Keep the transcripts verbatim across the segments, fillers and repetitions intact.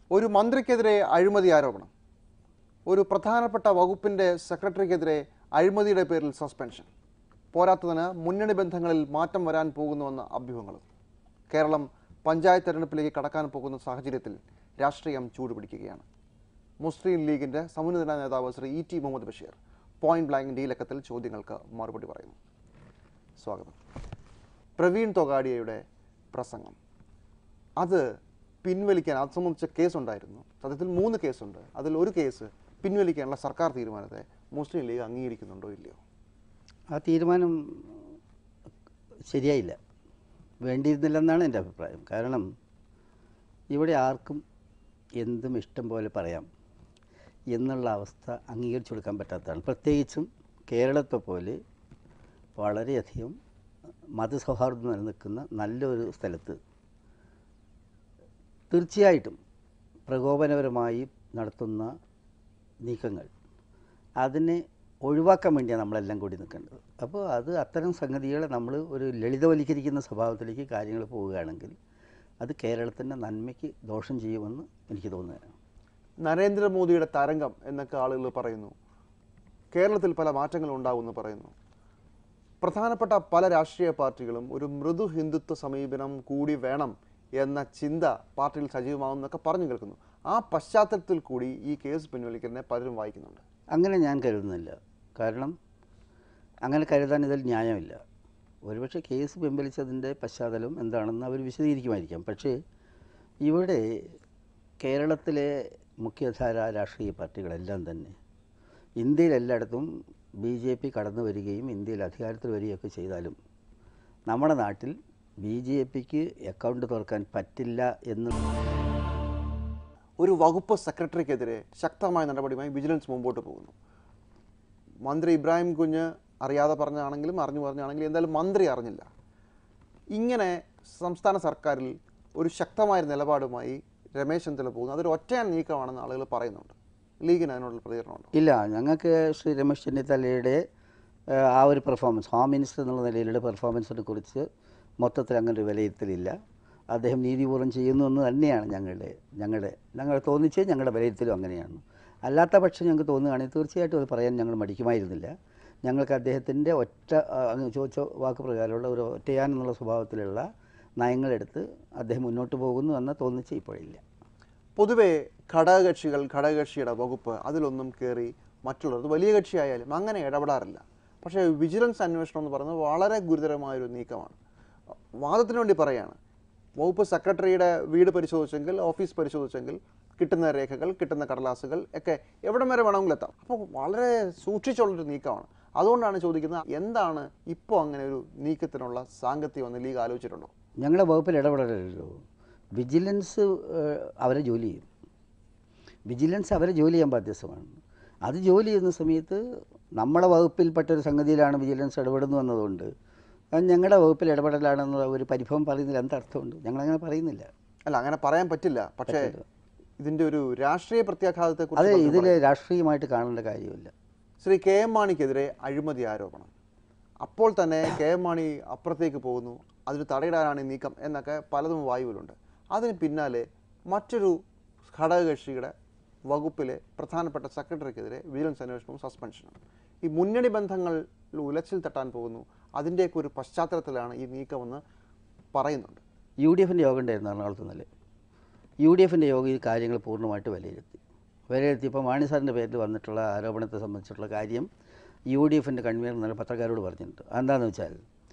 ഒരു മന്ത്രിക്കെതിരെ അഴിമതി ആരോപണം. ഒരു പ്രധാനപ്പെട്ട വകുപ്പിൻ്റെ സെക്രട്ടറിക്കെതിരെ അഴിമതിയുടെ പേരിൽ സസ്പെൻഷൻ. പോരാത്തതിന് മുന്നണി ബന്ധങ്ങളിൽ മാറ്റം വരാൻ പോകുന്നുവെന്ന അഭ്യൂഹങ്ങളും. കേരളം പഞ്ചായത്ത് തെരഞ്ഞെടുപ്പിലേക്ക് കടക്കാൻ പോകുന്ന സാഹചര്യത്തിൽ രാഷ്ട്രീയം ചൂടുപിടിക്കുകയാണ്. മുസ്ലിം ലീഗിൻ്റെ സമുന്നത നേതാവ് Shri E T Muhammad Basheer point blank ഈ ലക്കത്തിൽ ചോദ്യങ്ങൾക്ക് മറുപടി പറയുന്നു. സ്വാഗതം. പ്രവീൺ തൊഗാഡിയയുടെ പ്രസംഗം അത് പിൻവലിക്കാൻ അത് സംബന്ധിച്ച കേസുണ്ടായിരുന്നു. സത്യത്തിൽ മൂന്ന് കേസുണ്ട്. അതിൽ ഒരു കേസ് പിൻവലിക്കാനുള്ള സർക്കാർ തീരുമാനത്തെ മുസ്ലിം ലീഗ് അംഗീകരിക്കുന്നുണ്ടോ ഇല്ലയോ? ആ തീരുമാനം ശരിയായില്ല, വേണ്ടിയിരുന്നില്ലെന്നാണ് എൻ്റെ അഭിപ്രായം. കാരണം ഇവിടെ ആർക്കും എന്തും ഇഷ്ടം പോലെ പറയാം എന്നുള്ള അവസ്ഥ അംഗീകരിച്ചു കൊടുക്കാൻ പറ്റാത്തതാണ്. പ്രത്യേകിച്ചും കേരളത്തെ പോലെ വളരെയധികം മതസൗഹാർദ്ദം നിലനിൽക്കുന്ന നല്ലൊരു സ്ഥലത്ത് തീർച്ചയായിട്ടും പ്രകോപനപരമായി നടത്തുന്ന നീക്കങ്ങൾ അതിനെ ഒഴിവാക്കാൻ വേണ്ടിയാണ് നമ്മളെല്ലാം കൂടി നിൽക്കേണ്ടത്. അപ്പോൾ അത് അത്തരം സംഗതികളെ നമ്മൾ ഒരു ലളിതവൽക്കരിക്കുന്ന സ്വഭാവത്തിലേക്ക് കാര്യങ്ങൾ പോവുകയാണെങ്കിൽ അത് കേരളത്തിൻ്റെ നന്മയ്ക്ക് ദോഷം ചെയ്യുമെന്ന് എനിക്ക് തോന്നുകയാണ്. നരേന്ദ്രമോദിയുടെ തരംഗം എന്നൊക്കെ ആളുകൾ പറയുന്നു. കേരളത്തിൽ പല മാറ്റങ്ങളും ഉണ്ടാകുമെന്ന് പറയുന്നു. പ്രധാനപ്പെട്ട പല രാഷ്ട്രീയ പാർട്ടികളും ഒരു മൃദു ഹിന്ദുത്വ സമീപനം കൂടി വേണം എന്ന ചിന്ത പാർട്ടിയിൽ സജീവമാകുമെന്നൊക്കെ പറഞ്ഞു കേൾക്കുന്നു. ആ പശ്ചാത്തലത്തിൽ കൂടി ഈ കേസ് പിൻവലിക്കലിനെ പലരും വായിക്കുന്നുണ്ട്. അങ്ങനെ ഞാൻ കരുതുന്നില്ല. കാരണം അങ്ങനെ കരുതാൻ ഇതിൽ ന്യായമില്ല. ഒരുപക്ഷെ കേസ് പിൻവലിച്ചതിൻ്റെ പശ്ചാത്തലം എന്താണെന്ന് അവർ വിശദീകരിക്കുമായിരിക്കാം. പക്ഷേ ഇവിടെ കേരളത്തിലെ മുഖ്യധാര രാഷ്ട്രീയ പാർട്ടികളെല്ലാം തന്നെ ഇന്ത്യയിൽ എല്ലായിടത്തും ബി ജെ പി കടന്നു വരികയും ഇന്ത്യയിൽ അധികാരത്തിൽ വരികയൊക്കെ ചെയ്താലും നമ്മുടെ നാട്ടിൽ ബി ജെ പിക്ക് അക്കൗണ്ട് തുറക്കാൻ പറ്റില്ല എന്ന് ഒരു വകുപ്പ് സെക്രട്ടറിക്കെതിരെ ശക്തമായ നടപടിയുമായി വിജിലൻസ് മുമ്പോട്ട് പോകുന്നു. മന്ത്രി ഇബ്രാഹിം കുഞ്ഞ് അറിയാതെ പറഞ്ഞാണെങ്കിലും അറിഞ്ഞു പറഞ്ഞാണെങ്കിലും എന്തായാലും മന്ത്രി അറിഞ്ഞില്ല. ഇങ്ങനെ സംസ്ഥാന സർക്കാരിൽ ഒരു ശക്തമായ നിലപാടുമായി രമേശ് ചെന്നിത്തല പോകുന്നു. അതൊരു ഒറ്റയാൻ നീക്കമാണെന്ന് ആളുകൾ പറയുന്നുണ്ട്. ലീഗിന് അതിനോടുള്ള പ്രതികരണമുണ്ട്? ഇല്ല, ഞങ്ങൾക്ക് ശ്രീ രമേശ് ചെന്നിത്തലയുടെ ആ ഒരു പെർഫോമൻസ്, ഹോം മിനിസ്റ്റർ എന്നുള്ള നിലയിലുള്ള പെർഫോമൻസിനെ കുറിച്ച് മൊത്തത്തിൽ അങ്ങനെ ഒരു വിലയിരുത്തലില്ല. അദ്ദേഹം നീതിപൂർവ്വം ചെയ്യുന്നു എന്ന് തന്നെയാണ് ഞങ്ങളുടെ ഞങ്ങളുടെ ഞങ്ങൾ തോന്നിച്ചത്. ഞങ്ങളുടെ വിലയിരുത്തലും അങ്ങനെയാണ്. അല്ലാത്ത പക്ഷം ഞങ്ങൾക്ക് തോന്നുകയാണെങ്കിൽ തീർച്ചയായിട്ടും അത് പറയാൻ ഞങ്ങൾ മടിക്കുമായിരുന്നില്ല. ഞങ്ങൾക്ക് അദ്ദേഹത്തിൻ്റെ ഒറ്റ അങ്ങ് ചോദിച്ച വാക്ക് പ്രകാരമുള്ള ഒരു ഒറ്റയാൻ എന്നുള്ള സ്വഭാവത്തിലുള്ള നയങ്ങളെടുത്ത് അദ്ദേഹം മുന്നോട്ട് പോകുന്നു എന്ന തോന്നിച്ച് ഇപ്പോഴില്ല. പൊതുവേ ഘടകകക്ഷികൾ ഘടകകക്ഷിയുടെ വകുപ്പ് അതിലൊന്നും കയറി മറ്റുള്ളവർ വലിയ കക്ഷിയായാലും അങ്ങനെ ഇടപെടാറില്ല. പക്ഷേ വിജിലൻസ് അന്വേഷണം എന്ന് പറയുന്നത് വളരെ ഗുരുതരമായൊരു നീക്കമാണ്. വാദത്തിന് വേണ്ടി പറയുകയാണ്, വകുപ്പ് സെക്രട്ടറിയുടെ വീട് പരിശോധിച്ചെങ്കിൽ, ഓഫീസ് പരിശോധിച്ചെങ്കിൽ കിട്ടുന്ന രേഖകൾ, കിട്ടുന്ന കടലാസുകൾ ഒക്കെ എവിടം വരെ വേണമെങ്കിലും എത്താം. അപ്പോൾ വളരെ സൂക്ഷിച്ചുള്ളൊരു നീക്കമാണ്. അതുകൊണ്ടാണ് ചോദിക്കുന്നത്, എന്താണ് ഇപ്പോൾ അങ്ങനെ ഒരു നീക്കത്തിനുള്ള സാങ്കത്യം എന്ന് ലീഗ് ആലോചിച്ചിട്ടുണ്ടോ? ഞങ്ങളുടെ വകുപ്പിൽ ഇടപെടലല്ലോ. വിജിലൻസ് അവരെ ജോലി ചെയ്യും. വിജിലൻസ് അവരെ ജോലി ചെയ്യാൻ ബാധ്യസ്ഥമാണ്. അത് ജോലി ചെയ്യുന്ന സമയത്ത് നമ്മളെ വകുപ്പിൽപ്പെട്ടൊരു സംഗതിയിലാണ് വിജിലൻസ് ഇടപെടുന്നു എന്നതുകൊണ്ട് അത് ഞങ്ങളുടെ വകുപ്പിൽ ഇടപെടലാണെന്നുള്ള ഒരു പരിഭവം പറയുന്നതിൽ എന്തർത്ഥമുണ്ട്? ഞങ്ങളങ്ങനെ പറയുന്നില്ല. അല്ല, അങ്ങനെ പറയാൻ പറ്റില്ല. പക്ഷേ ഇതിൻ്റെ ഒരു രാഷ്ട്രീയ പ്രത്യാഘാതത്തെക്കുറിച്ച് അതെ, ഇതിൽ രാഷ്ട്രീയമായിട്ട് കാണേണ്ട കാര്യമില്ല. ശ്രീ കെ എം മാണിക്കെതിരെ അഴിമതി ആരോപണം. അപ്പോൾ തന്നെ കെ എം മാണി അപ്പുറത്തേക്ക് പോകുന്നു, അതിന് തടയിടാനാണ് ഈ നീക്കം എന്നൊക്കെ പലതും വായുവിലുണ്ട്. അതിന് പിന്നാലെ മറ്റൊരു ഘടകകക്ഷിയുടെ വകുപ്പിലെ പ്രധാനപ്പെട്ട സെക്രട്ടറിക്കെതിരെ വിജിലൻസ് അന്വേഷണവും സസ്പെൻഷനും. ഈ മുന്നണി ബന്ധങ്ങൾ ഉലച്ചിൽ തട്ടാൻ പോകുന്നു. അതിൻ്റെയൊക്കെ ഒരു പശ്ചാത്തലത്തിലാണ് ഈ നീക്കമെന്ന് പറയുന്നുണ്ട്. യു ഡി എഫിൻ്റെ യോഗം ഉണ്ടായിരുന്നു എറണാകുളത്ത്. നിന്നല്ലേ യു ഡി എഫിൻ്റെ യോഗം ഈ കാര്യങ്ങൾ പൂർണ്ണമായിട്ട് വിലയിരുത്തി വിലയിരുത്തി ഇപ്പോൾ മാണി സാറിൻ്റെ പേരിൽ വന്നിട്ടുള്ള ആരോപണത്തെ സംബന്ധിച്ചിട്ടുള്ള കാര്യം യു ഡി എഫിൻ്റെ കൺവീനർ എന്നുള്ള പത്രക്കാരോട് പറഞ്ഞിട്ടുണ്ട്. എന്താണെന്ന് വെച്ചാൽ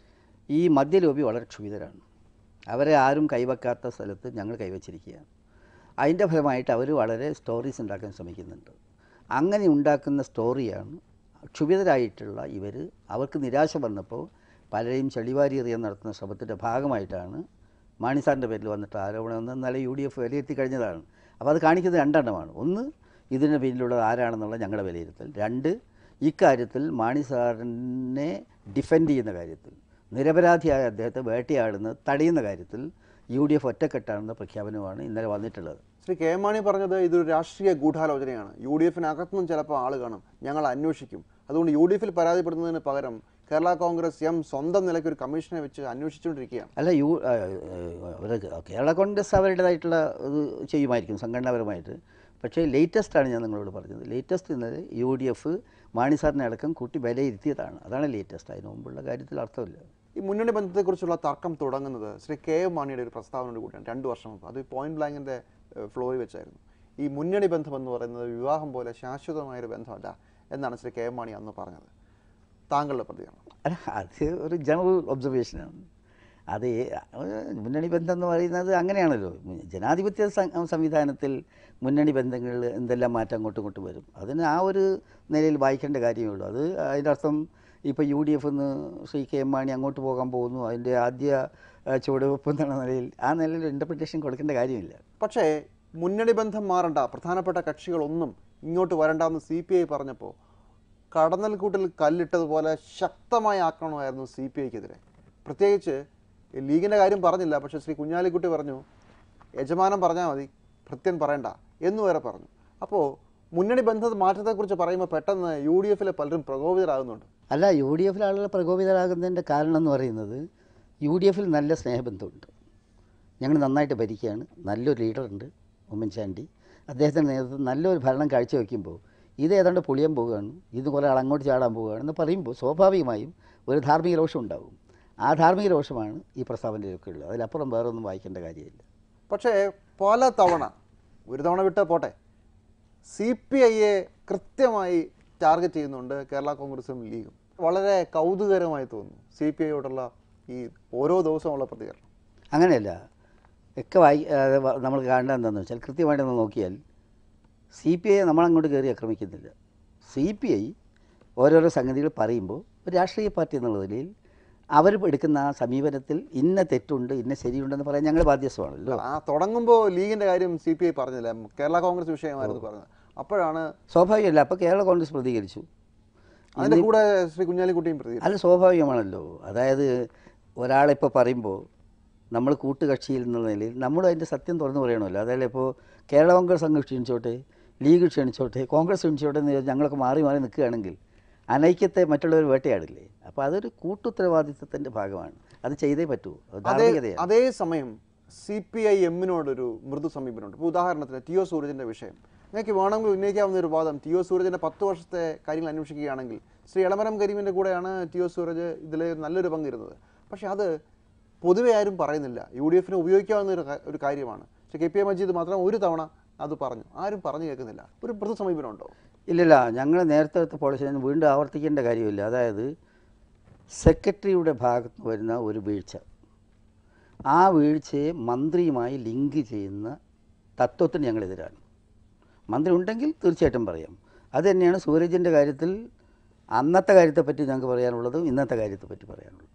ഈ മദ്യലോബി വളരെ ക്ഷുഭിതരാണ്. അവരെ ആരും കൈവെക്കാത്ത സ്ഥലത്ത് ഞങ്ങൾ കൈവച്ചിരിക്കുകയാണ്. അതിൻ്റെ ഫലമായിട്ട് അവർ വളരെ സ്റ്റോറീസ് ഉണ്ടാക്കാൻ ശ്രമിക്കുന്നുണ്ട്. അങ്ങനെ ഉണ്ടാക്കുന്ന സ്റ്റോറിയാണ് ക്ഷുഭിതരായിട്ടുള്ള ഇവർ. അവർക്ക് നിരാശ വന്നപ്പോൾ പലരെയും ചെളിവാരി എറിയാൻ നടത്തുന്ന ശ്രമത്തിൻ്റെ ഭാഗമായിട്ടാണ് മാണി സാറിൻ്റെ പേരിൽ വന്നിട്ട് ആരോപണം എന്ന് ഇന്നലെ യു ഡി എഫ് വിലയിരുത്തി കഴിഞ്ഞതാണ്. അപ്പോൾ അത് കാണിക്കുന്നത് രണ്ടെണ്ണമാണ്. ഒന്ന്, ഇതിന് പിന്നിലുള്ളത് ആരാണെന്നുള്ള ഞങ്ങളുടെ വിലയിരുത്തൽ. രണ്ട്, ഇക്കാര്യത്തിൽ മാണി സാറിനെ ഡിഫെൻഡ് ചെയ്യുന്ന കാര്യത്തിൽ, നിരപരാധിയായ അദ്ദേഹത്തെ വേട്ടയാടുന്നത് തടയുന്ന കാര്യത്തിൽ യു ഡി എഫ് ഒറ്റക്കെട്ടാണെന്ന പ്രഖ്യാപനമാണ് ഇന്നലെ വന്നിട്ടുള്ളത്. ശ്രീ കെ എം മാണി പറഞ്ഞത് ഇതൊരു രാഷ്ട്രീയ ഗൂഢാലോചനയാണ്. യു ഡി എഫിനകത്തുനിന്നും ചിലപ്പോൾ ആൾ കാണും, ഞങ്ങൾ അന്വേഷിക്കും. അതുകൊണ്ട് യു ഡി എഫിൽ പരാതിപ്പെടുന്നതിന് പകരം കേരള കോൺഗ്രസ് എം സ്വന്തം നിലയ്ക്ക് ഒരു കമ്മീഷനെ വെച്ച് അന്വേഷിച്ചുകൊണ്ടിരിക്കുകയാണ്. അല്ല, യു അവർ കേരള കോൺഗ്രസ് അവരുടേതായിട്ടുള്ള ഇത് ചെയ്യുമായിരിക്കും സംഘടനാപരമായിട്ട്. പക്ഷേ ലേറ്റസ്റ്റാണ് ഞാൻ നിങ്ങളോട് പറഞ്ഞത്. ലേറ്റസ്റ്റ് എന്നത് യു ഡി എഫ് മാണി സാറിനെ അടക്കം കൂട്ടി വിലയിരുത്തിയതാണ്. അതാണ് ലേറ്റസ്റ്റ്. അതിന് മുമ്പുള്ള കാര്യത്തിൽ അർത്ഥമില്ല. ഈ മുന്നണി ബന്ധത്തെക്കുറിച്ചുള്ള തർക്കം തുടങ്ങുന്നത് ശ്രീ കെ എം മാണിയുടെ ഒരു പ്രസ്താവനയോട് കൂടിയാണ് രണ്ട് വർഷം മുമ്പ്. അത് പോയിന്റ് ബ്ലാങ്കിൻ്റെ ഫ്ലോറിൽ വെച്ചായിരുന്നു. ഈ മുന്നണി ബന്ധം എന്ന് പറയുന്നത് വിവാഹം പോലെ ശാശ്വതമായൊരു ബന്ധമല്ല എന്നാണ് ശ്രീ കെ എം മാണി അന്ന് പറഞ്ഞത്. താങ്കളുടെ പ്രതികരണം? അല്ല, അത് ഒരു ജനറൽ ഒബ്സർവേഷനാണ്. അത് മുന്നണി ബന്ധം എന്ന് പറയുന്നത് അങ്ങനെയാണല്ലോ. ജനാധിപത്യ സംവിധാനത്തിൽ മുന്നണി ബന്ധങ്ങളിൽ എന്തെല്ലാം മാറ്റം അങ്ങോട്ടും ഇങ്ങോട്ടും വരും. അതിന് ആ ഒരു നിലയിൽ വായിക്കേണ്ട കാര്യമേ ഉള്ളൂ. അത് അതിൻ്റെ അർത്ഥം ഇപ്പോൾ യു ഡി എഫ് എന്ന് ശ്രീ കെ എം മാണി അങ്ങോട്ട് പോകാൻ പോകുന്നു, അതിൻ്റെ ആദ്യ ചുവടുവെപ്പ് എന്നുള്ള നിലയിൽ ആ നിലയിൽ ഇൻ്റർപ്രിറ്റേഷൻ കൊടുക്കേണ്ട കാര്യമില്ല. പക്ഷേ മുന്നണി ബന്ധം മാറണ്ട, പ്രധാനപ്പെട്ട കക്ഷികളൊന്നും ഇങ്ങോട്ട് വരണ്ടെന്ന് സി പി ഐ പറഞ്ഞപ്പോൾ കടന്നൽക്കൂട്ടിൽ കല്ലിട്ടതുപോലെ ശക്തമായ ആക്രമണമായിരുന്നു സി പി ഐക്കെതിരെ. പ്രത്യേകിച്ച് ലീഗിൻ്റെ കാര്യം പറഞ്ഞില്ല, പക്ഷേ ശ്രീ കുഞ്ഞാലിക്കുട്ടി പറഞ്ഞു യജമാനം പറഞ്ഞാൽ മതി, ഭൃത്യൻ പറയണ്ട എന്ന് വരെ പറഞ്ഞു. അപ്പോൾ മുന്നണി ബന്ധ മാറ്റത്തെക്കുറിച്ച് പറയുമ്പോൾ പെട്ടെന്ന് യു ഡി എഫിലെ പലരും പ്രകോപിതരാകുന്നുണ്ട്. അല്ല, യു ഡി എഫിലെ ആളുകൾ പ്രകോപിതരാകുന്നതിൻ്റെ കാരണം എന്ന് പറയുന്നത് യു ഡി എഫിൽ നല്ല സ്നേഹബന്ധമുണ്ട്. ഞങ്ങൾ നന്നായിട്ട് ഭരിക്കുകയാണ്, നല്ലൊരു ലീഡറുണ്ട് ഉമ്മൻചാണ്ടി. അദ്ദേഹത്തിൻ്റെ നേതൃത്വം നല്ലൊരു ഭരണം കാഴ്ചവെക്കുമ്പോൾ ഇത് ഏതാണ്ട് പൊളിയാൻ പോവുകയാണ്, ഇത് കുറേ ആൾ അങ്ങോട്ട് ചാടാൻ പോവുകയാണെന്ന് പറയുമ്പോൾ സ്വാഭാവികമായും ഒരു ധാർമ്മിക രോഷം ഉണ്ടാകും. ആ ധാർമ്മിക രോഷമാണ് ഈ പ്രസ്താവനയിലൊക്കെ ഉള്ളത്. അതിലപ്പുറം വേറെ ഒന്നും വായിക്കേണ്ട കാര്യമില്ല. പക്ഷേ പല തവണ, ഒരു തവണ വിട്ട് പോട്ടെ, സി പി ഐയെ കൃത്യമായി ടാർഗറ്റ് ചെയ്യുന്നുണ്ട് കേരള കോൺഗ്രസും ലീഗും. വളരെ കൗതുകരമായി തോന്നുന്നു സി പി ഐയോടുള്ള ഈ ഓരോ ദിവസമുള്ള പ്രതികരണം. അങ്ങനെയല്ല, ഒക്കെ വായി നമ്മൾ കാണേണ്ടത് എന്താണെന്ന് വെച്ചാൽ കൃത്യമായിട്ടൊന്ന് നോക്കിയാൽ സി പി ഐ നമ്മളങ്ങോട്ട് കയറി ആക്രമിക്കുന്നില്ല. സി പി ഐ ഓരോരോ സംഗതികൾ പറയുമ്പോൾ ഒരു രാഷ്ട്രീയ പാർട്ടി എന്നുള്ള നിലയിൽ അവർ എടുക്കുന്ന ആ സമീപനത്തിൽ ഇന്ന തെറ്റുണ്ട്, ഇന്ന ശരിയുണ്ടെന്ന് പറയാൻ ഞങ്ങൾ ബാധ്യസ്ഥമാണല്ലോ. ആ തുടങ്ങുമ്പോൾ ലീഗിൻ്റെ കാര്യം സി പി ഐ പറഞ്ഞില്ല, കേരള കോൺഗ്രസ് വിഷയമായിരുന്നു പറഞ്ഞത്. അപ്പോഴാണ് സ്വാഭാവികമല്ല, അപ്പോൾ കേരള കോൺഗ്രസ് പ്രതികരിച്ചു. അതിൻ്റെ കൂടെ ശ്രീ കുഞ്ഞാലിക്കുട്ടിയും പ്രതികരിച്ചു. അത് സ്വാഭാവികമാണല്ലോ. അതായത് ഒരാളിപ്പോൾ പറയുമ്പോൾ നമ്മൾ കൂട്ടുകക്ഷിയിൽ എന്നുള്ള നിലയിൽ നമ്മളും അതിൻ്റെ സത്യം തുറന്നു പറയണമല്ലോ. അതായത് ഇപ്പോൾ കേരള കോൺഗ്രസ് അങ്ങ് ക്ഷണിച്ചോട്ടെ, ലീഗ് ക്ഷണിച്ചോട്ടെ, കോൺഗ്രസ് ക്ഷണിച്ചോട്ടെ എന്ന് ഞങ്ങളൊക്കെ മാറി മാറി നിൽക്കുകയാണെങ്കിൽ അനൈക്യത്തെ മറ്റുള്ളവർ വേട്ടയാടില്ലേ? അപ്പോൾ അതൊരു കൂട്ടുത്തരവാദിത്വത്തിൻ്റെ ഭാഗമാണ്. അത് ചെയ്തേ പറ്റൂ. ധാർമ്മികതയാണ്. അതേസമയം സി പി ഐ എമ്മിനോടൊരു മൃദു സമീപനമുണ്ട്. ഇപ്പോൾ ഉദാഹരണത്തിന് ടി ഒ സൂരജിൻ്റെ വിഷയം നിങ്ങൾക്ക് വേണമെങ്കിൽ ഉന്നയിക്കാവുന്ന ഒരു വാദം, ടി ഒ സൂരജിൻ്റെ പത്ത് വർഷത്തെ കാര്യങ്ങൾ അന്വേഷിക്കുകയാണെങ്കിൽ ശ്രീ എളമരം കരീമിൻ്റെ കൂടെയാണ് ടി ഒ സൂരജ് ഇതിൽ നല്ലൊരു പങ്കിരുന്നത്. പക്ഷേ അത് പൊതുവെ ആരും പറയുന്നില്ല. യു ഡി എഫിന് ഉപയോഗിക്കാവുന്ന ഒരു ഒരു കാര്യമാണ്. പക്ഷേ കെ പി എ മജീദ് മാത്രം ഒരു തവണ അത് പറഞ്ഞു, ആരും പറഞ്ഞു കേൾക്കുന്നില്ല. ഒരു മൃദു സമീപനം ഉണ്ടോ? ഇല്ലില്ല, ഞങ്ങൾ നേരത്തെ എടുത്ത പോളിസി വീണ്ടും ആവർത്തിക്കേണ്ട കാര്യമില്ല. അതായത് സെക്രട്ടറിയുടെ ഭാഗത്ത് വരുന്ന ഒരു വീഴ്ച, ആ വീഴ്ചയെ മന്ത്രിയുമായി ലിങ്ക് ചെയ്യുന്ന തത്വത്തിന് ഞങ്ങളെതിരാണ്. മന്ത്രി ഉണ്ടെങ്കിൽ തീർച്ചയായിട്ടും പറയാം. അത് തന്നെയാണ് സൂരജിൻ്റെ കാര്യത്തിൽ അന്നത്തെ കാര്യത്തെപ്പറ്റി ഞങ്ങൾക്ക് പറയാനുള്ളതും ഇന്നത്തെ കാര്യത്തെപ്പറ്റി പറയാനുള്ളതും.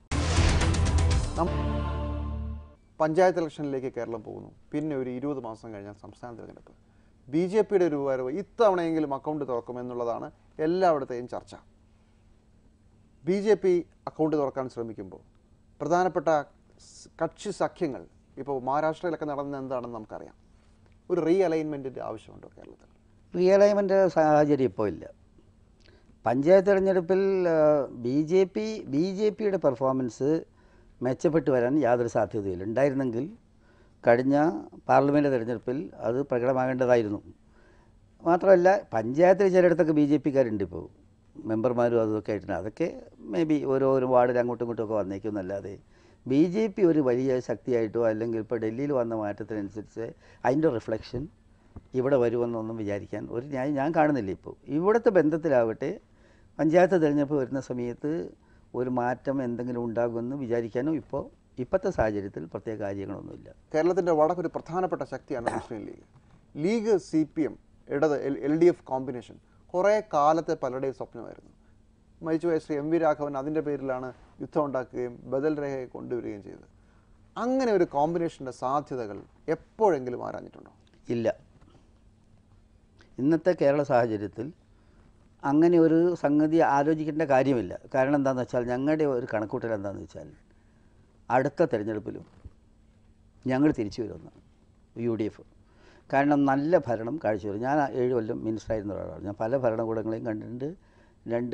പഞ്ചായത്ത് ഇലക്ഷനിലേക്ക് കേരളം പോകുന്നു. പിന്നെ ഒരു ഇരുപത് മാസം കഴിഞ്ഞാൽ സംസ്ഥാന തിരഞ്ഞെടുപ്പ്. ബി ജെ പിയുടെ ഒരു വരവ് ഇത്തവണയെങ്കിലും അക്കൗണ്ട് തുറക്കുമെന്നുള്ളതാണ് എല്ലായിടത്തെയും ചർച്ച. ബി ജെ പി അക്കൗണ്ട് തുറക്കാൻ ശ്രമിക്കുമ്പോൾ പ്രധാനപ്പെട്ട കക്ഷി സഖ്യങ്ങൾ ഇപ്പോൾ മഹാരാഷ്ട്രയിലൊക്കെ നടന്നത് എന്താണെന്ന് നമുക്കറിയാം. ഒരു റീ അലൈൻമെൻറ്റിൻ്റെ ആവശ്യമുണ്ടോ കേരളത്തിൽ? റീ അലൈൻമെൻറ്റ് സാഹചര്യം ഇപ്പോൾ ഇല്ല. പഞ്ചായത്ത് തിരഞ്ഞെടുപ്പിൽ B J P B J പിയുടെ പെർഫോമൻസ് മെച്ചപ്പെട്ടു വരാൻ യാതൊരു സാധ്യതയില്ല. ഉണ്ടായിരുന്നെങ്കിൽ കഴിഞ്ഞ പാർലമെൻറ്റ് തിരഞ്ഞെടുപ്പിൽ അത് പ്രകടമാകേണ്ടതായിരുന്നു. മാത്രമല്ല പഞ്ചായത്തിൽ ചിലയിടത്തൊക്കെ ബി ജെ പിക്കാരുണ്ട് ഇപ്പോൾ, മെമ്പർമാരും അതൊക്കെ ആയിട്ടുണ്ട്. അതൊക്കെ മേ ബി ഓരോ ഒരു വാർഡിൽ അങ്ങോട്ടും ഇങ്ങോട്ടും ഒക്കെ വന്നേക്കും എന്നല്ലാതെ ബി ജെ പി ഒരു വലിയ ശക്തിയായിട്ടോ അല്ലെങ്കിൽ ഇപ്പോൾ ഡൽഹിയിൽ വന്ന മാറ്റത്തിനനുസരിച്ച് അതിൻ്റെ റിഫ്ലക്ഷൻ ഇവിടെ വരുമെന്നൊന്നും വിചാരിക്കാൻ ഒരു ന്യായം ഞാൻ കാണുന്നില്ല. ഇപ്പോൾ ഇവിടുത്തെ ബന്ധത്തിലാവട്ടെ പഞ്ചായത്ത് തിരഞ്ഞെടുപ്പ് വരുന്ന സമയത്ത് ഒരു മാറ്റം എന്തെങ്കിലും ഉണ്ടാകുമെന്ന് വിചാരിക്കാനും ഇപ്പോൾ ഇപ്പോഴത്തെ സാഹചര്യത്തിൽ പ്രത്യേക കാര്യങ്ങളൊന്നുമില്ല. കേരളത്തിൻ്റെ വടക്കൊരു പ്രധാനപ്പെട്ട ശക്തിയാണ് Muslim league. League C P M ഇടത് എൽ ഡി എഫ് കോമ്പിനേഷൻ കുറേ കാലത്തെ പലരുടെയും സ്വപ്നമായിരുന്നു. മരിച്ചുപോയ ശ്രീ എം വി രാഘവൻ അതിൻ്റെ പേരിലാണ് യുദ്ധം ഉണ്ടാക്കുകയും ബദൽ രേഖയെ കൊണ്ടുവരികയും ചെയ്തത്. അങ്ങനെ ഒരു കോമ്പിനേഷൻ്റെ സാധ്യതകൾ എപ്പോഴെങ്കിലും ആരാഞ്ഞിട്ടുണ്ടോ? ഇല്ല. ഇന്നത്തെ കേരള സാഹചര്യത്തിൽ അങ്ങനെ ഒരു സംഗതി ആലോചിക്കേണ്ട കാര്യമില്ല. കാരണം എന്താണെന്ന് വെച്ചാൽ ഞങ്ങളുടെ ഒരു കണക്കൂട്ടൽ എന്താണെന്ന് വെച്ചാൽ അടുത്ത തിരഞ്ഞെടുപ്പിലും ഞങ്ങൾ തിരിച്ചു വരുമെന്നാണ് യു ഡി എഫ്. കാരണം നല്ല ഭരണം കാഴ്ചവരും. ഞാൻ ഏഴ് കൊല്ലം മിനിസ്റ്ററായിരുന്ന ഒരാളാണ്. ഞാൻ പല ഭരണകൂടങ്ങളെയും കണ്ടിട്ടുണ്ട്. രണ്ട്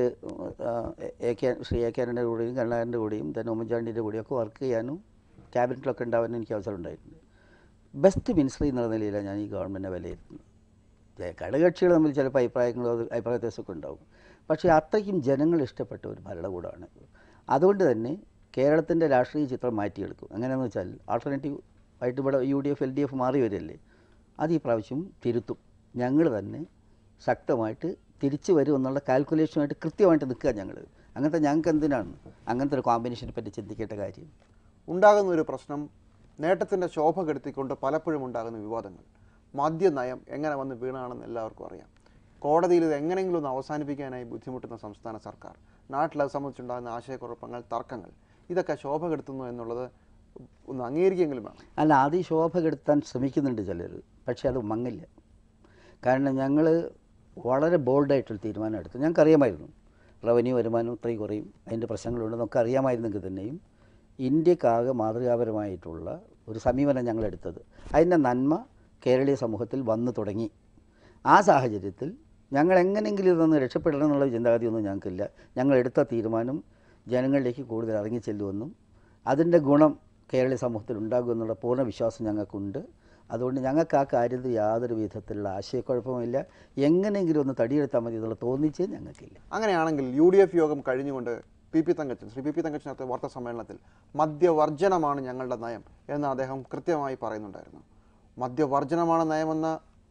A K Shri A K ആന്റണിയുടെ കൂടെയും കരുണാകരൻ്റെ കൂടെയും തന്നെ ഉമ്മൻചാണ്ടിൻ്റെ കൂടെയൊക്കെ വർക്ക് ചെയ്യാനും ക്യാബിനറ്റിലൊക്കെ ഉണ്ടാവാനും എനിക്ക് അവസരം ഉണ്ടായിട്ടുണ്ട്. ബെസ്റ്റ് മിനിസ്റ്റർ എന്നുള്ള നിലയിലാണ് ഞാൻ ഈ ഗവൺമെൻറ്റിനെ വിലയിരുത്തുന്നത്. ഘടകകക്ഷികൾ തമ്മിൽ ചിലപ്പോൾ അഭിപ്രായങ്ങളോ അഭിപ്രായ വ്യത്യാസമൊക്കെ ഉണ്ടാവും, പക്ഷേ അത്രയ്ക്കും ജനങ്ങൾ ഇഷ്ടപ്പെട്ട ഒരു ഭരണകൂടമാണ്. അതുകൊണ്ട് തന്നെ കേരളത്തിൻ്റെ രാഷ്ട്രീയ ചിത്രം മാറ്റിയെടുക്കും. എങ്ങനെയാണെന്ന് വെച്ചാൽ ആൾട്ടർനേറ്റീവ് ആയിട്ട് ഇവിടെ U D F L D F മാറി വരില്ലേ, അത് ഈ പ്രാവശ്യം തിരുത്തും. ഞങ്ങൾ തന്നെ ശക്തമായിട്ട് തിരിച്ചു വരും എന്നുള്ള കാൽക്കുലേഷനുമായിട്ട് കൃത്യമായിട്ട് നിൽക്കുക ഞങ്ങൾ. അങ്ങനത്തെ ഞങ്ങൾക്ക് എന്തിനാണ് അങ്ങനത്തെ ഒരു കോമ്പിനേഷനെ പറ്റി ചിന്തിക്കേണ്ട കാര്യം? ഉണ്ടാകുന്ന ഒരു പ്രശ്നം, നേട്ടത്തിൻ്റെ ശോഭ കെടുത്തിക്കൊണ്ട് പലപ്പോഴും ഉണ്ടാകുന്ന വിവാദങ്ങൾ. മദ്യനയം എങ്ങനെ വന്ന് വീണാണെന്ന് എല്ലാവർക്കും അറിയാം. കോടതിയിൽ ഇത് എങ്ങനെയെങ്കിലും ഒന്ന് അവസാനിപ്പിക്കാനായി ബുദ്ധിമുട്ടുന്ന സംസ്ഥാന സർക്കാർ, നാട്ടിലത് സംബന്ധിച്ചുണ്ടാകുന്ന ആശയക്കുഴപ്പങ്ങൾ, തർക്കങ്ങൾ, ഇതൊക്കെ ശോഭ കെടുത്തുന്നു എന്നുള്ളത് ഒന്ന് അംഗീകരിക്കെങ്കിലും വേണം. അല്ല, അത് ഈ ശോഭ കെടുത്താൻ ശ്രമിക്കുന്നുണ്ട് ചിലർ, പക്ഷേ അത് മങ്ങില്ല. കാരണം ഞങ്ങൾ വളരെ ബോൾഡായിട്ടൊരു തീരുമാനം എടുത്തു. ഞങ്ങൾക്കറിയാമായിരുന്നു റവന്യൂ വരുമാനം ഇത്രയും കുറയും, അതിൻ്റെ പ്രശ്നങ്ങളുണ്ടെന്നൊക്കെ അറിയാമായിരുന്നെങ്കിൽ തന്നെയും ഇന്ത്യക്കാകെ മാതൃകാപരമായിട്ടുള്ള ഒരു സമീപനം ഞങ്ങളെടുത്തത്. അതിൻ്റെ നന്മ കേരളീയ സമൂഹത്തിൽ വന്നു തുടങ്ങി. ആ സാഹചര്യത്തിൽ ഞങ്ങൾ എങ്ങനെയെങ്കിലും ഇതൊന്ന് രക്ഷപ്പെടണം എന്നുള്ള ചിന്താഗതിയൊന്നും ഞങ്ങൾക്കില്ല. ഞങ്ങളെടുത്ത തീരുമാനം ജനങ്ങളിലേക്ക് കൂടുതൽ ഇറങ്ങിച്ചെല്ലുമെന്നും അതിൻ്റെ ഗുണം കേരളീയ സമൂഹത്തിൽ ഉണ്ടാകുമെന്നുള്ള പൂർണ്ണ വിശ്വാസം ഞങ്ങൾക്കുണ്ട്. അതുകൊണ്ട് ഞങ്ങൾക്ക് ആ കാര്യത്തിൽ യാതൊരു വിധത്തിലുള്ള ആശയക്കുഴപ്പമില്ല. എങ്ങനെയെങ്കിലും ഒന്ന് തടിയെടുത്താൽ മതി എന്നുള്ള തോന്നിച്ചേ ഞങ്ങൾക്കില്ല. അങ്ങനെയാണെങ്കിൽ യു ഡി എഫ് യോഗം കഴിഞ്ഞുകൊണ്ട് P P Thankachan Shri P P Thankachan നടത്തിയ വാർത്താ സമ്മേളനത്തിൽ മദ്യവർജനമാണ് ഞങ്ങളുടെ നയം എന്ന് അദ്ദേഹം കൃത്യമായി പറയുന്നുണ്ടായിരുന്നു. മദ്യവർജനമാണ് നയമെന്ന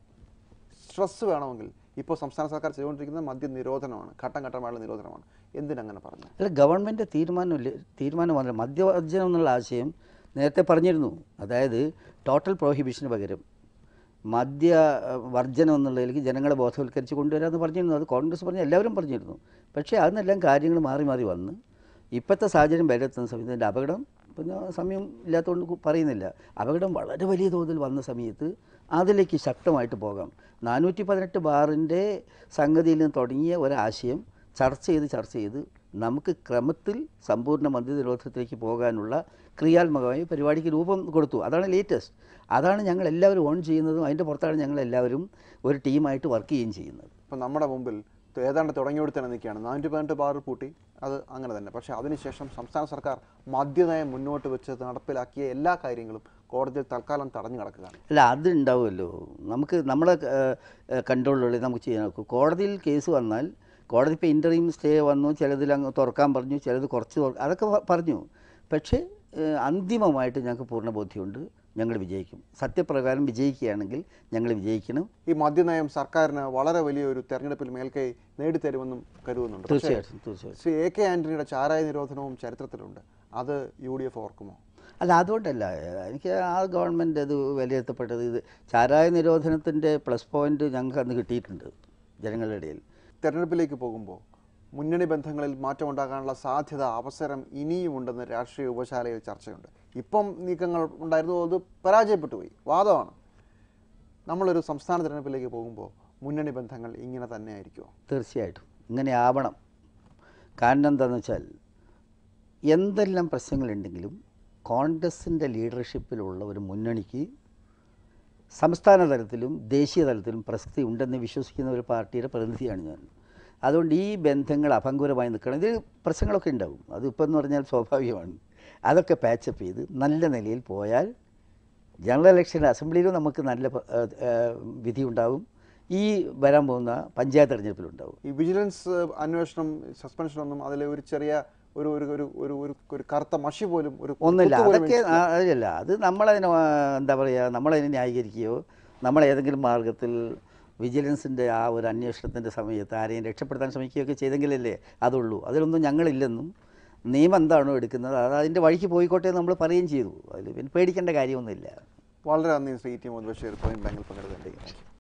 സ്ട്രെസ് വേണമെങ്കിൽ ഇപ്പോൾ സംസ്ഥാന സർക്കാർ ചെയ്തുകൊണ്ടിരിക്കുന്നത് മദ്യ നിരോധനമാണ്, ഘട്ടം ഘട്ടമായുള്ള നിരോധനമാണ്. എന്തിനങ്ങനെ പറഞ്ഞു? അല്ല, ഗവൺമെൻറ് തീരുമാനമില്ല തീരുമാനമല്ല. മദ്യവർജനം എന്നുള്ള ആശയം നേരത്തെ പറഞ്ഞിരുന്നു. അതായത് ടോട്ടൽ പ്രോഹിബിഷന് പകരം മദ്യ വർജനം എന്നുള്ളതിലേക്ക് ജനങ്ങളെ ബോധവൽക്കരിച്ച് കൊണ്ടുവരാമെന്ന് പറഞ്ഞിരുന്നു. അത് കോൺഗ്രസ് പറഞ്ഞ് എല്ലാവരും പറഞ്ഞിരുന്നു. പക്ഷേ അതിനെല്ലാം കാര്യങ്ങൾ മാറി മാറി വന്ന് ഇപ്പോഴത്തെ സാഹചര്യം വിലയിരുത്തുന്ന സമയത്ത് അതിൻ്റെ അപകടം, പിന്നെ സമയം ഇല്ലാത്തതുകൊണ്ട് പറയുന്നില്ല, അപകടം വളരെ വലിയ തോതിൽ വന്ന സമയത്ത് അതിലേക്ക് ശക്തമായിട്ട് പോകാം. നാനൂറ്റി പതിനെട്ട് ബാറിൻ്റെ സംഗതിയിൽ നിന്ന് തുടങ്ങിയ ഒരാശയം ചർച്ച ചെയ്ത് ചർച്ച ചെയ്ത് നമുക്ക് ക്രമത്തിൽ സമ്പൂർണ്ണ മദ്യ നിരോധനത്തിലേക്ക് പോകാനുള്ള ക്രിയാത്മകമായ പരിപാടിക്ക് രൂപം കൊടുത്തു. അതാണ് ലേറ്റസ്റ്റ്. അതാണ് ഞങ്ങൾ എല്ലാവരും ഓൺ ചെയ്യുന്നതും അതിൻ്റെ പുറത്താണ് ഞങ്ങൾ എല്ലാവരും ഒരു ടീമായിട്ട് വർക്ക് ചെയ്യുകയും ചെയ്യുന്നത്. ഇപ്പോൾ നമ്മുടെ മുമ്പിൽ ഏതാണ്ട് തുടങ്ങിയെടുത്ത് തന്നെ നിൽക്കുകയാണ്. നാനൂറ്റി പതിനെട്ട് ബാർ പൂട്ടി, അത് അങ്ങനെ തന്നെ. പക്ഷേ അതിനുശേഷം സംസ്ഥാന സർക്കാർ മദ്യനയം മുന്നോട്ട് വെച്ച് നടപ്പിലാക്കിയ എല്ലാ കാര്യങ്ങളും കോടതിയിൽ തൽക്കാലം തടഞ്ഞു കിടക്കുകയാണ്. അല്ല, അതുണ്ടാവുമല്ലോ. നമുക്ക് നമ്മളെ കൺട്രോളിലുള്ള നമുക്ക് ചെയ്യാൻ നോക്കും. കോടതിയിൽ കേസ് വന്നാൽ കോടതി ഇപ്പോൾ ഇൻ്റർവ്യൂ സ്റ്റേ വന്നു, ചിലതിൽ അങ്ങ് തുറക്കാൻ പറഞ്ഞു, ചിലത് കുറച്ച് അതൊക്കെ പറഞ്ഞു. പക്ഷേ അന്തിമമായിട്ട് ഞങ്ങൾക്ക് പൂർണ്ണ ബോധ്യമുണ്ട്, ഞങ്ങൾ വിജയിക്കും. സത്യപ്രകാരം വിജയിക്കുകയാണെങ്കിൽ ഞങ്ങൾ വിജയിക്കണം. ഈ മദ്യനയം സർക്കാരിന് വളരെ വലിയൊരു തെരഞ്ഞെടുപ്പിൽ മേൽക്കൈ നേടിത്തരുമെന്നും കരുതുന്നുണ്ട്. തീർച്ചയായിട്ടും തീർച്ചയായിട്ടും ശ്രീ എ കെ ആന്റണിയുടെ ചാരായ നിരോധനവും ചരിത്രത്തിലുണ്ട്. അത് യു ഡി എഫ് ഓർക്കുമോ? അല്ല, അതുകൊണ്ടല്ല എനിക്ക് ആ ഗവൺമെൻറ് അത് വിലയിരുത്തപ്പെട്ടത്. ഇത് ചാരായ നിരോധനത്തിൻ്റെ പ്ലസ് പോയിൻ്റ് ഞങ്ങൾക്ക് അന്ന് കിട്ടിയിട്ടുണ്ട് ജനങ്ങളുടെ ഇടയിൽ. തെരഞ്ഞെടുപ്പിലേക്ക് പോകുമ്പോൾ മുന്നണി ബന്ധങ്ങളിൽ മാറ്റമുണ്ടാകാനുള്ള സാധ്യത, അവസരം ഇനിയുമുണ്ടെന്ന് രാഷ്ട്രീയ ഉപശാലയിൽ ചർച്ചയുണ്ട്. ഇപ്പം നീക്കങ്ങൾ ഉണ്ടായിരുന്നു, അത് പരാജയപ്പെട്ടു പോയി, വാദമാണ്. നമ്മളൊരു സംസ്ഥാന തെരഞ്ഞെടുപ്പിലേക്ക് പോകുമ്പോൾ മുന്നണി ബന്ധങ്ങൾ ഇങ്ങനെ തന്നെ ആയിരിക്കുമോ? തീർച്ചയായിട്ടും ഇങ്ങനെ ആവണം. കാരണം എന്താണെന്ന് വെച്ചാൽ എന്തെല്ലാം പ്രശ്നങ്ങളുണ്ടെങ്കിലും കോൺഗ്രസിൻ്റെ ലീഡർഷിപ്പിലുള്ള ഒരു മുന്നണിക്ക് സംസ്ഥാന തലത്തിലും ദേശീയ തലത്തിലും പ്രസക്തി ഉണ്ടെന്ന് വിശ്വസിക്കുന്ന ഒരു പാർട്ടിയുടെ പ്രതിനിധിയാണ് ഞാൻ. അതുകൊണ്ട് ഈ ബന്ധങ്ങൾ അഭംഗുരമായി നിൽക്കണം. ഇതിൽ പ്രശ്നങ്ങളൊക്കെ ഉണ്ടാവും, അതിപ്പോൾ എന്ന് പറഞ്ഞാൽ സ്വാഭാവികമാണ്. അതൊക്കെ പാച്ചപ്പ് ചെയ്ത് നല്ല നിലയിൽ പോയാൽ ജനറൽ ഇലക്ഷനിൽ അസംബ്ലിയിലും നമുക്ക് നല്ല വിധി ഉണ്ടാവും, ഈ വരാൻ പോകുന്ന പഞ്ചായത്ത് തെരഞ്ഞെടുപ്പിലുണ്ടാവും. ഈ വിജിലൻസ് അന്വേഷണം, സസ്പെൻഷനൊന്നും അതിൽ ഒരു ചെറിയ ഒരു ഒരു ഒരു ഒരു ഒരു ഒരു കറുത്ത മഷി പോലും ഒരു ഒന്നുമില്ല. അതൊക്കെ അതിലല്ല, അത് നമ്മളതിനെ എന്താ പറയുക, നമ്മളതിനെ ന്യായീകരിക്കുകയോ നമ്മളേതെങ്കിലും മാർഗത്തിൽ വിജിലൻസിൻ്റെ ആ ഒരു അന്വേഷണത്തിൻ്റെ സമയത്ത് ആരെയും രക്ഷപ്പെടുത്താൻ ശ്രമിക്കുകയൊക്കെ ചെയ്തെങ്കിലല്ലേ അതുള്ളൂ. അതിലൊന്നും ഞങ്ങളില്ലെന്നും നിയമം എന്താണോ എടുക്കുന്നത് അത് അതിൻ്റെ വഴിക്ക് പോയിക്കോട്ടെ എന്ന് നമ്മൾ പറയുകയും ചെയ്തു. അതിൽ പിന്നെ പേടിക്കേണ്ട കാര്യമൊന്നുമില്ല. വളരെ നന്ദി ശ്രീ ടി മുഹമ്മദ് ബഷീർ, പോയിന്റ് ബാങ്കിൽ പങ്കെടുക്കേണ്ടി.